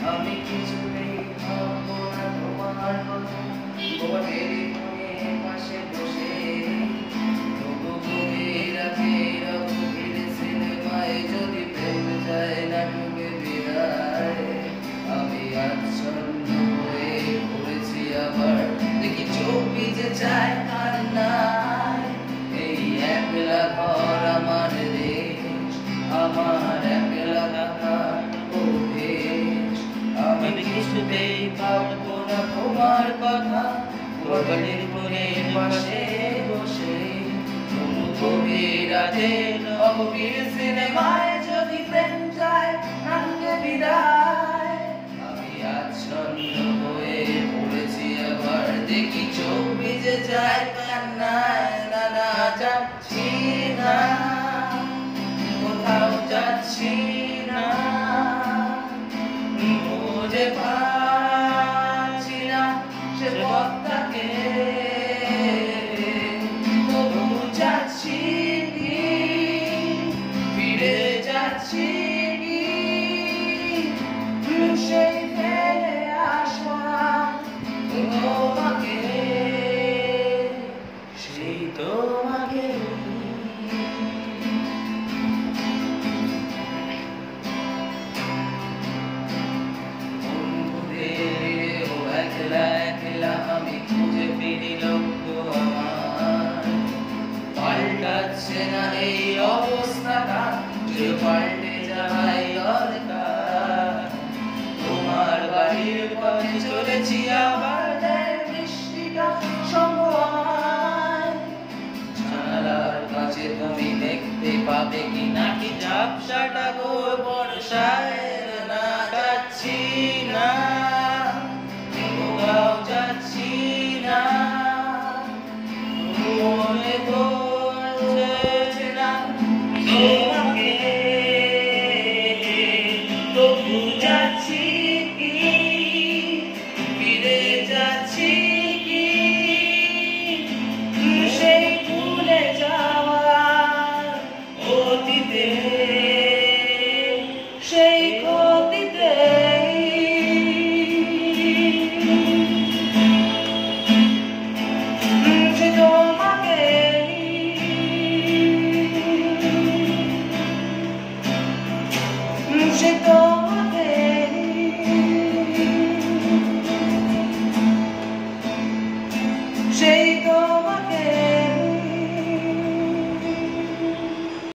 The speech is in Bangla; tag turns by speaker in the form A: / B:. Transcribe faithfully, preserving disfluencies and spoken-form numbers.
A: আমি কিছুতেই ভাববো না তোমার কথা, তোমার টেলিফোনে পাশে বসে তবু গভীর রাতের গভীর সিনেমায় যদি প্রেম যায় নাটকে বিদায়। আমি আচ্ছন্ন হয়ে পড়েছি আবার, দেখি চোখ ভিজে যায় কান্নায়। এই একলা ঘর আমার দেশ, আমার একলা থাকার অভ্যেস। আমি কিছুতেই ভাববো না তোমার কথা, গভীর মনের পাশে বসে তবু গভীর রাতে অগভীর সিনেমায় যদি প্রেম যায় নাটকে বিদায়। আমি আচ্ছন্ন হয়ে পড়েছি আবার, দেখি চোখ ভিজে যায় কান্নায়। না না যাচ্ছি না, কোথাও যাচ্ছি না, খুঁজে পাচ্ছি না সে পথটাকে। তবু যাচ্ছি কি, ফিরে যাচ্ছি কি, সেই ফেলে আসা তোমাকে, সেই তোমাকে। একলা একলা আমি খুঁজে ফিরি লক্ষ্য আমার, পাল্টাচ্ছে না এই অবস্থাটা, যে পাল্টে যাওয়াই দরকার। তোমার বাড়ির পথে চলেছি আবার, বৃষ্টিটা সময় জানালার কাছে তুমি দেখতে পাবে কি নাকি ঝাপসাটা গো বর্ষায়। না যাচ্ছি না, কোথাও যাচ্ছি না, মনে পড়ছে না তোমাকে। তবু যাচ্ছি কি, ফিরে যাচ্ছি কি, সেই ভুলে যাওয়া অতীতে।